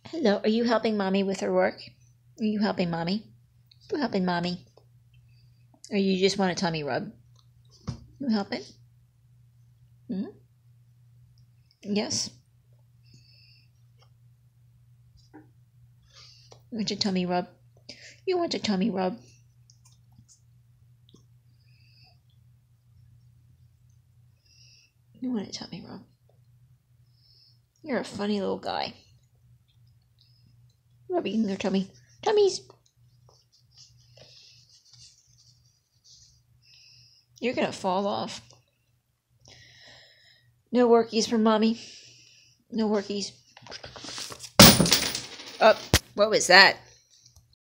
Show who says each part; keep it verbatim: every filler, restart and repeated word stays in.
Speaker 1: Hello, are you helping Mommy with her work? Are you helping Mommy? You helping Mommy? Or you just want a tummy rub? You helping? Hmm? Yes? You want your tummy rub? You want your tummy rub? You want a tummy rub? You're a funny little guy. Rubbing your tummy. Tummies! You're gonna fall off. No workies for Mommy. No workies. Oh, what was that?